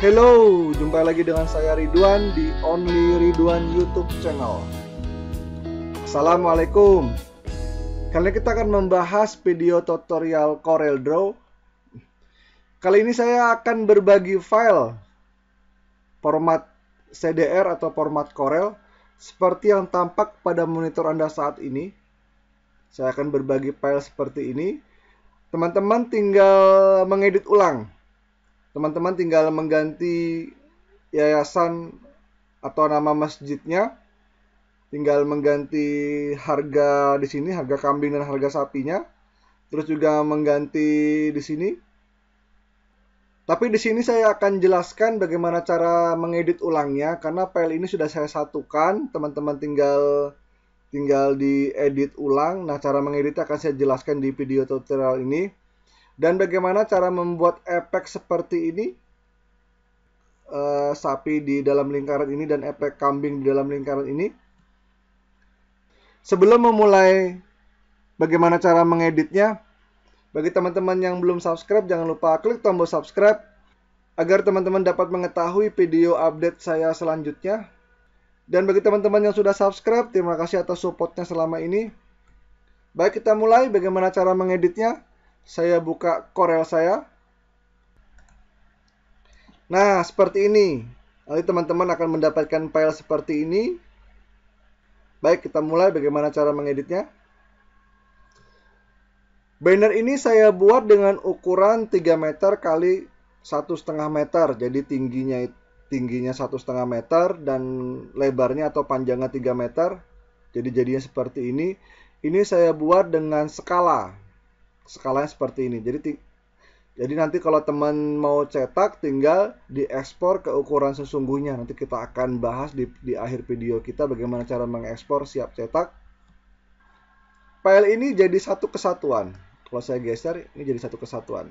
Hello, jumpa lagi dengan saya Ridwan di Only Ridwan YouTube channel. Assalamualaikum. Kali ini kita akan membahas video tutorial CorelDRAW. Kali ini saya akan berbagi file format CDR atau format Corel seperti yang tampak pada monitor Anda saat ini. Saya akan berbagi file seperti ini. Teman-teman tinggal mengedit ulang. Teman-teman tinggal mengganti yayasan atau nama masjidnya, tinggal mengganti harga di sini, harga kambing dan harga sapinya, terus juga mengganti di sini. Tapi di sini saya akan jelaskan bagaimana cara mengedit ulangnya karena file ini sudah saya satukan. Teman-teman tinggal diedit ulang. Nah, cara mengeditnya akan saya jelaskan di video tutorial ini. Dan bagaimana cara membuat efek seperti ini, sapi di dalam lingkaran ini dan efek kambing di dalam lingkaran ini. Sebelum memulai bagaimana cara mengeditnya, bagi teman-teman yang belum subscribe, jangan lupa klik tombol subscribe agar teman-teman dapat mengetahui video update saya selanjutnya. Dan bagi teman-teman yang sudah subscribe, terima kasih atas supportnya selama ini. Baik, kita mulai bagaimana cara mengeditnya. Saya buka Corel saya. Nah, seperti ini. Nanti teman-teman akan mendapatkan file seperti ini. Baik, kita mulai bagaimana cara mengeditnya. Banner ini saya buat dengan ukuran 3 meter kali 1,5 meter. Jadi tingginya 1,5 meter dan lebarnya atau panjangnya 3 meter. Jadi jadinya seperti ini. Ini saya buat dengan skala. Skalanya seperti ini. Jadi nanti kalau teman mau cetak, tinggal diekspor ke ukuran sesungguhnya. Nanti kita akan bahas di akhir video kita bagaimana cara mengekspor siap cetak. File ini jadi satu kesatuan. Kalau saya geser, ini jadi satu kesatuan.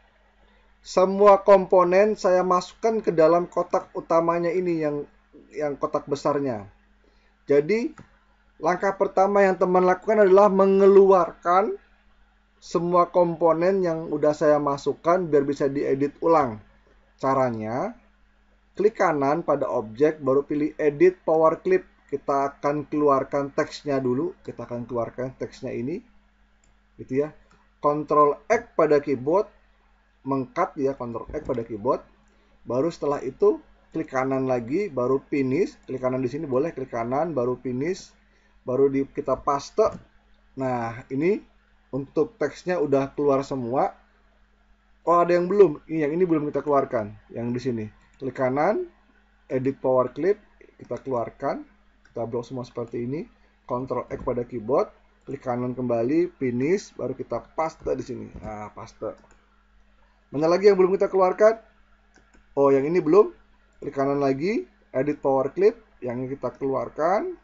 Semua komponen saya masukkan ke dalam kotak utamanya ini, yang kotak besarnya. Jadi langkah pertama yang teman lakukan adalah mengeluarkan semua komponen yang udah saya masukkan biar bisa diedit ulang. Caranya, klik kanan pada objek, baru pilih edit power clip. Kita akan keluarkan teksnya dulu. Kita akan keluarkan teksnya ini, gitu ya. Ctrl X pada keyboard, mengcut ya, Ctrl X pada keyboard. Baru setelah itu klik kanan lagi, baru finish. Klik kanan di sini boleh, klik kanan, baru finish. Baru kita paste. Nah, ini untuk teksnya udah keluar semua. Oh, ada yang belum. Yang ini belum kita keluarkan. Yang di sini. Klik kanan, edit power clip, kita keluarkan. Kita blok semua seperti ini. Ctrl X pada keyboard, klik kanan kembali, finish, baru kita paste di sini. Nah, paste. Mana lagi yang belum kita keluarkan? Oh, yang ini belum. Klik kanan lagi, edit power clip, yang ini kita keluarkan.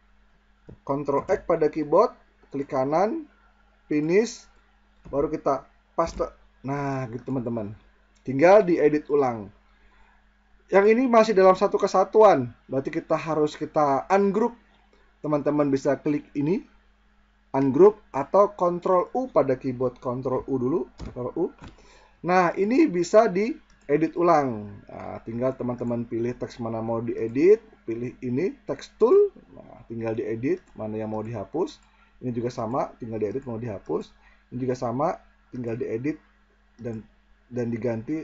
Ctrl X pada keyboard, klik kanan, finish, baru kita paste. Nah, gitu teman-teman. Tinggal diedit ulang. Yang ini masih dalam satu kesatuan, berarti kita ungroup. Teman-teman bisa klik ini, ungroup, atau Ctrl U pada keyboard. Ctrl U dulu, Ctrl U. Nah, ini bisa diedit ulang. Nah, tinggal teman-teman pilih teks mana mau diedit, pilih ini, text tool. Nah, tinggal diedit, mana yang mau dihapus. Ini juga sama, tinggal diedit mau dihapus. Ini juga sama, tinggal diedit dan diganti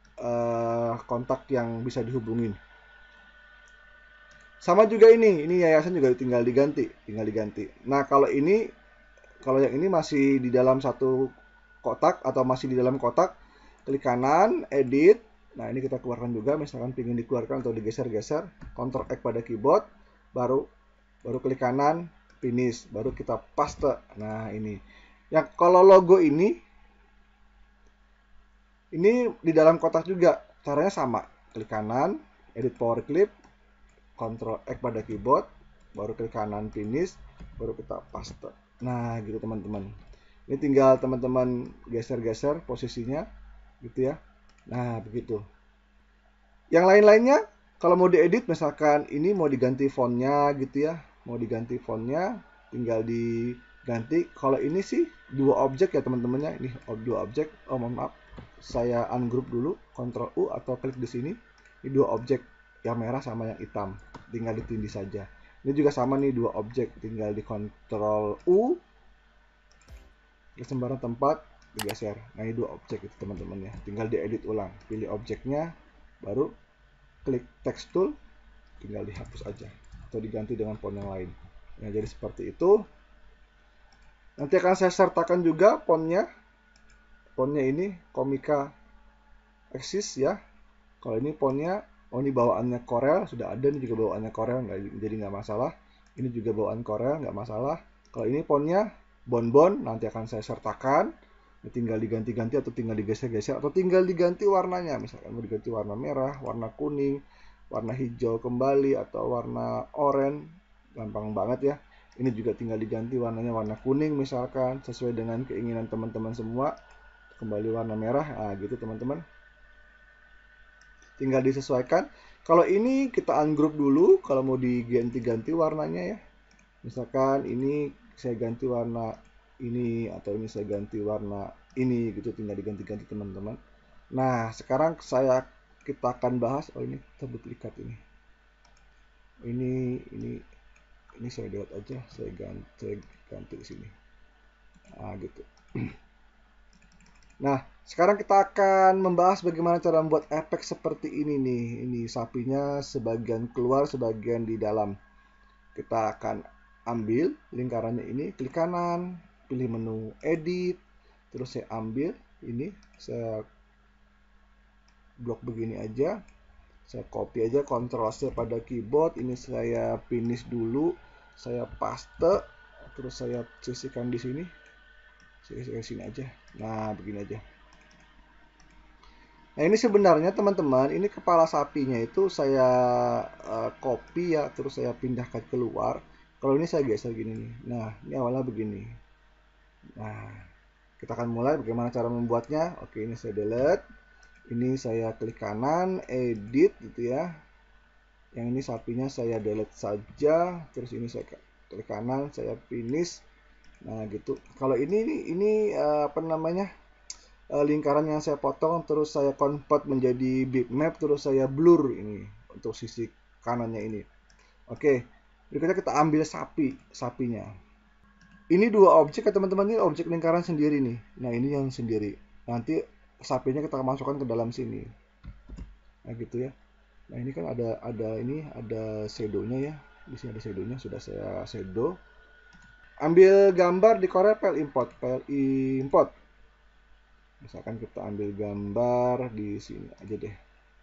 kontak yang bisa dihubungin. Sama juga ini yayasan juga tinggal diganti. Nah, kalau yang ini masih di dalam satu kotak atau masih di dalam kotak, klik kanan, edit. Nah, ini kita keluarkan juga, misalkan ingin dikeluarkan atau digeser-geser, Ctrl X pada keyboard, baru klik kanan, finish, baru kita paste. Nah, ini. Yang kalau logo ini di dalam kotak juga. Caranya sama. Klik kanan, edit power clip, Ctrl X pada keyboard, baru klik kanan, finish, baru kita paste. Nah, gitu teman-teman. Ini tinggal teman-teman geser-geser posisinya, gitu ya. Nah, begitu. Yang lain-lainnya, kalau mau diedit, misalkan ini mau diganti fontnya, gitu ya. Mau diganti fontnya, tinggal diganti. Kalau ini sih dua objek ya teman-temannya. Ini dua objek. Oh, mohon maaf. Saya ungroup dulu, Ctrl U atau klik di sini. Ini dua objek, yang merah sama yang hitam, tinggal ditindih saja. Ini juga sama nih, dua objek, tinggal di Ctrl U, ke sembarang tempat digeser. Nah ini dua objek itu teman-teman ya, tinggal diedit ulang, pilih objeknya, baru klik text tool, tinggal dihapus aja atau diganti dengan font yang lain. Nah jadi seperti itu. Nanti akan saya sertakan juga fontnya ini Comica Axis ya. Kalau ini fontnya, oh ini bawaannya Corel, sudah ada ini juga bawaannya Corel, jadi nggak masalah. Ini juga bawaan Corel, nggak masalah. Kalau ini fontnya Bonbon, nanti akan saya sertakan. Ini tinggal diganti-ganti atau tinggal digeser-geser atau tinggal diganti warnanya. Misalkan mau diganti warna merah, warna kuning, warna hijau kembali atau warna oranye, gampang banget ya. Ini juga tinggal diganti warnanya warna kuning misalkan, sesuai dengan keinginan teman-teman semua. Kembali warna merah, nah gitu teman-teman. Tinggal disesuaikan. Kalau ini kita ungroup dulu kalau mau diganti-ganti warnanya ya. Misalkan ini saya ganti warna ini atau ini saya ganti warna ini gitu, tinggal diganti-ganti teman-teman. Nah, sekarang kita akan bahas, oh ini terduplikat ini. Ini saya delete aja, saya ganti di sini. Nah, gitu. Nah, sekarang kita akan membahas bagaimana cara membuat efek seperti ini nih. Ini sapinya sebagian keluar, sebagian di dalam. Kita akan ambil lingkarannya ini, klik kanan, pilih menu edit, terus saya ambil ini, saya blok begini aja. Saya copy aja, Ctrl C pada keyboard, ini saya finish dulu, saya paste, terus saya sisihkan di sini. Saya sini aja. Nah, begini aja. Nah ini sebenarnya teman-teman, ini kepala sapinya itu saya copy ya, terus saya pindahkan keluar. Kalau ini saya geser gini nih. Nah ini awalnya begini. Nah kita akan mulai bagaimana cara membuatnya. Oke, ini saya delete. Ini saya klik kanan, edit gitu ya. Yang ini sapinya saya delete saja. Terus ini saya klik kanan, saya finish. Nah gitu. Kalau ini apa namanya? Lingkaran yang saya potong terus saya convert menjadi bitmap, terus saya blur ini untuk sisi kanannya ini. Oke, berikutnya kita ambil sapinya. Ini dua objek ya teman-teman, ini objek lingkaran sendiri nih. Nah ini yang sendiri, nanti sapinya kita masukkan ke dalam sini. Nah gitu ya. Nah ini kan ada shadownya ya, di sini ada shadownya, sudah saya shadow. Ambil gambar di Corel, file import. Misalkan kita ambil gambar di sini aja deh.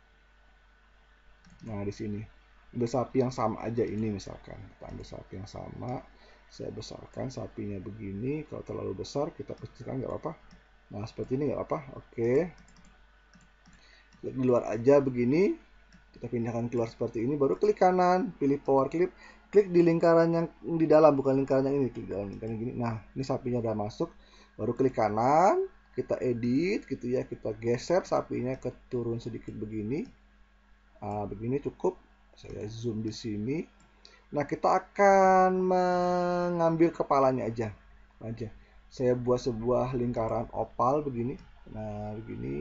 Nah, di sini. Ambil sapi yang sama aja ini misalkan. Kita ambil sapi yang sama. Saya besarkan sapinya begini. Kalau terlalu besar kita kecilkan nggak apa-apa. Nah, seperti ini nggak apa-apa. Oke. Di luar aja begini. Kita pindahkan keluar seperti ini. Baru klik kanan. Pilih power clip. Klik di lingkaran yang di dalam. Bukan lingkaran yang ini. Klik dalam lingkaran gini. Nah, ini sapinya udah masuk. Baru klik kanan. Kita edit gitu ya, kita geser sapinya ke turun sedikit begini. Begini cukup. Saya zoom di sini. Nah, kita akan mengambil kepalanya aja. Saya buat sebuah lingkaran oval begini. Nah, begini.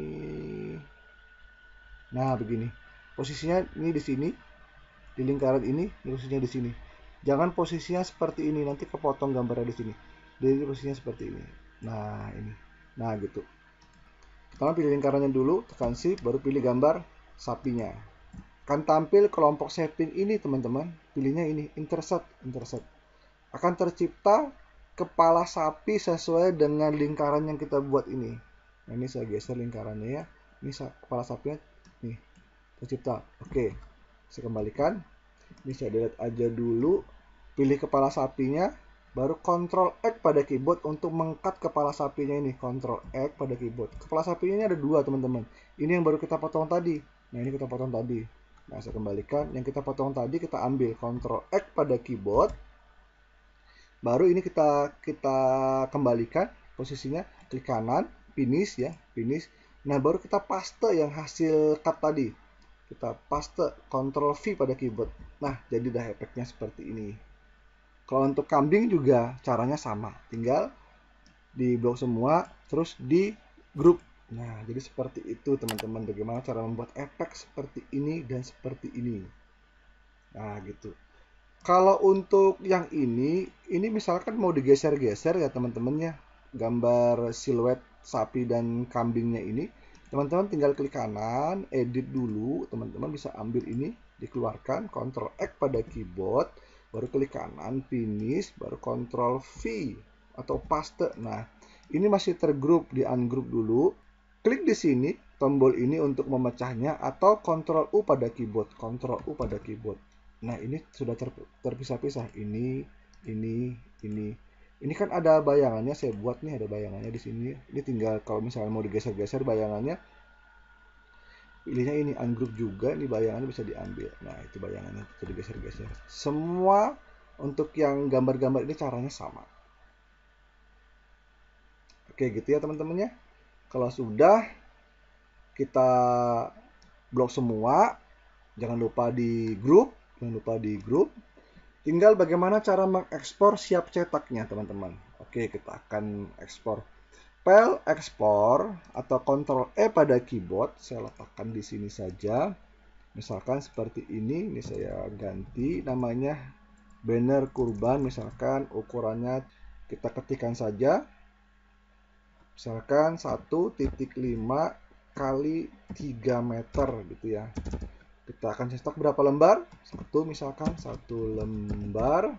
Nah, begini. Posisinya ini di sini. Di lingkaran ini, posisinya di sini. Jangan posisinya seperti ini, nanti kepotong gambarnya di sini. Jadi posisinya seperti ini. Nah, ini. Nah, gitu. Pertama pilih lingkarannya dulu, tekan shift, baru pilih gambar sapinya. Akan tampil kelompok setting ini, teman-teman. Pilihnya ini, intersect. Akan tercipta kepala sapi sesuai dengan lingkaran yang kita buat ini. Nah, ini saya geser lingkarannya ya. Ini kepala sapinya nih, tercipta. Oke. Saya kembalikan. Ini saya delete aja dulu. Pilih kepala sapinya. Baru Ctrl X pada keyboard untuk mengkat kepala sapinya ini. Ctrl X pada keyboard. Kepala sapinya ini ada dua teman-teman. Ini yang baru kita potong tadi. Nah ini kita potong tadi. Nah saya kembalikan. Yang kita potong tadi kita ambil. Ctrl X pada keyboard. Baru ini kita kembalikan posisinya. Klik kanan. Finish ya. Finish. Nah baru kita paste yang hasil cut tadi. Kita paste. Ctrl V pada keyboard. Nah jadi dah efeknya seperti ini. Kalau untuk kambing juga caranya sama, tinggal di blok semua, terus di grup Nah, jadi seperti itu teman-teman, bagaimana cara membuat efek seperti ini dan seperti ini. Nah, gitu. Kalau untuk yang ini misalkan mau digeser-geser ya teman-teman ya, gambar siluet sapi dan kambingnya ini, teman-teman tinggal klik kanan, edit dulu, teman-teman bisa ambil ini, dikeluarkan, Ctrl X pada keyboard, baru klik kanan, finish, baru Ctrl V atau paste. Nah, ini masih tergroup, di ungroup dulu. Klik di sini, tombol ini untuk memecahnya, atau Ctrl U pada keyboard, Ctrl U pada keyboard. Nah, ini sudah terpisah-pisah. Ini. Ini kan ada bayangannya, saya buat nih ada bayangannya di sini. Ini tinggal kalau misalnya mau digeser-geser bayangannya, pilihnya ini ungroup juga, ini bayangannya bisa diambil. Nah, itu bayangannya bisa digeser-geser. Semua untuk yang gambar-gambar ini caranya sama. Oke, gitu ya teman-teman ya. Kalau sudah kita blok semua, jangan lupa di grup. Tinggal bagaimana cara mengekspor siap cetaknya, teman-teman. Oke, kita akan ekspor. File ekspor atau Ctrl E pada keyboard, saya letakkan di sini saja. Misalkan seperti ini saya ganti namanya banner kurban, misalkan ukurannya kita ketikkan saja. Misalkan 1,5 kali 3 meter gitu ya. Kita akan cetak berapa lembar? Misalkan satu lembar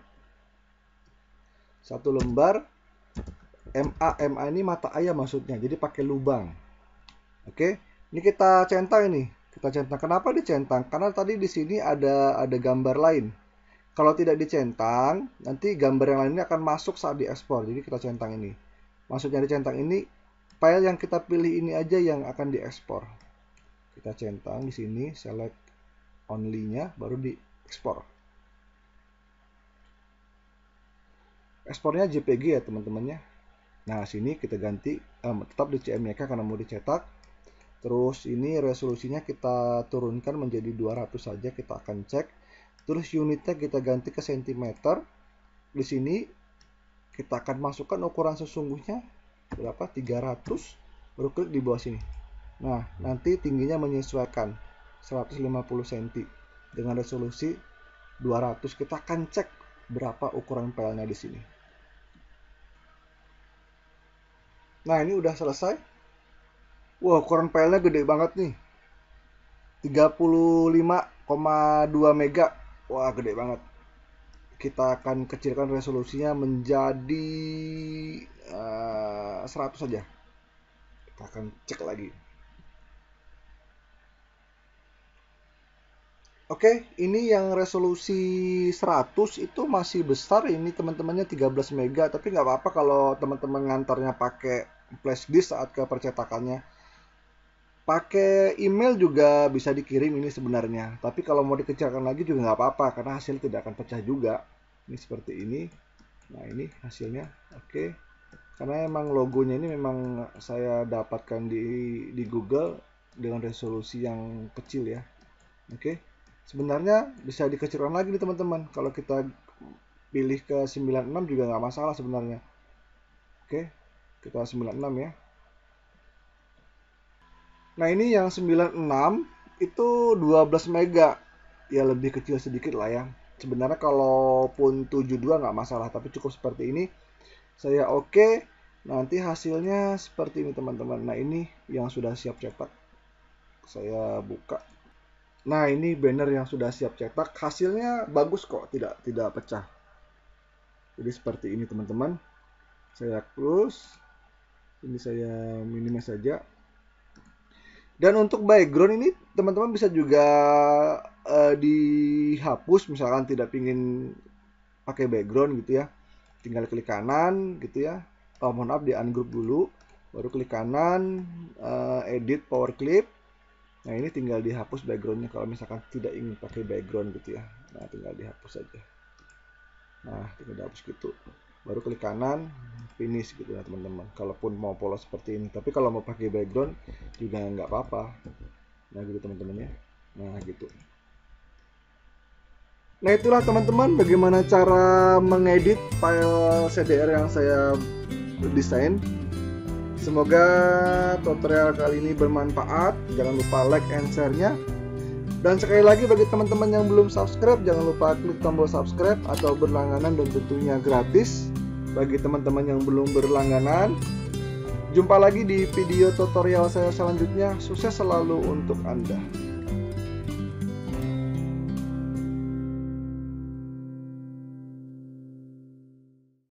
MA ini mata ayam maksudnya, jadi pakai lubang. Oke, ini kita centang ini. Kenapa dicentang? Karena tadi di sini ada gambar lain. Kalau tidak dicentang, nanti gambar yang lainnya akan masuk saat diekspor. Jadi kita centang ini. Maksudnya dicentang ini, file yang kita pilih ini aja yang akan diekspor. Kita centang di sini, select only-nya, baru diekspor. Ekspornya JPG ya teman-temannya. Nah, sini kita ganti, tetap di CMYK karena mau dicetak. Terus ini resolusinya kita turunkan menjadi 200 saja, kita akan cek. Terus unitnya kita ganti ke cm. Di sini kita akan masukkan ukuran sesungguhnya berapa? 300. Baru klik di bawah sini. Nah, nanti tingginya menyesuaikan 150 cm dengan resolusi 200. Kita akan cek berapa ukuran filenya di sini. Nah, ini udah selesai. Wah, ukuran filenya gede banget nih. 35,2 mega. Wah, gede banget. Kita akan kecilkan resolusinya menjadi 100 saja. Kita akan cek lagi. Oke, ini yang resolusi 100 itu masih besar. Ini teman-temannya 13 mega, tapi nggak apa-apa kalau teman-teman ngantarnya pakai flash disk saat ke percetakannya. Pakai email juga bisa dikirim ini sebenarnya. Tapi kalau mau dikecilkan lagi juga nggak apa-apa, karena hasil tidak akan pecah juga. Ini seperti ini. Nah, ini hasilnya. Oke. Karena emang logonya ini memang saya dapatkan di Google dengan resolusi yang kecil ya. Oke. Sebenarnya bisa dikecilkan lagi nih teman-teman. Kalau kita pilih ke 96 juga nggak masalah sebenarnya. Oke, kita 96 ya. Nah, ini yang 96 itu 12 mega. Ya lebih kecil sedikit lah ya. Sebenarnya kalaupun 72 nggak masalah, tapi cukup seperti ini. Saya oke. Nanti hasilnya seperti ini teman-teman. Nah, ini yang sudah siap cetak. Saya buka. Nah, ini banner yang sudah siap cetak. Hasilnya bagus kok, tidak pecah. Jadi seperti ini teman-teman. Saya close. Ini saya minimize saja. Dan untuk background ini teman-teman bisa juga dihapus, misalkan tidak ingin pakai background gitu ya. Tinggal klik kanan gitu ya. Mohon maaf, di ungroup dulu. Baru klik kanan, edit power clip. Nah, ini tinggal dihapus backgroundnya kalau misalkan tidak ingin pakai background gitu ya. Nah, tinggal dihapus saja. Nah, tinggal dihapus gitu. Baru klik kanan, finish gitu ya teman-teman. Kalaupun mau polos seperti ini. Tapi kalau mau pakai background juga nggak apa-apa. Nah, gitu teman-teman ya. Nah, gitu. Nah, itulah teman-teman bagaimana cara mengedit file CDR yang saya desain. Semoga tutorial kali ini bermanfaat. Jangan lupa like and share-nya. Dan sekali lagi bagi teman-teman yang belum subscribe, jangan lupa klik tombol subscribe atau berlangganan, dan tentunya gratis bagi teman-teman yang belum berlangganan. Jumpa lagi di video tutorial saya selanjutnya. Sukses selalu untuk Anda.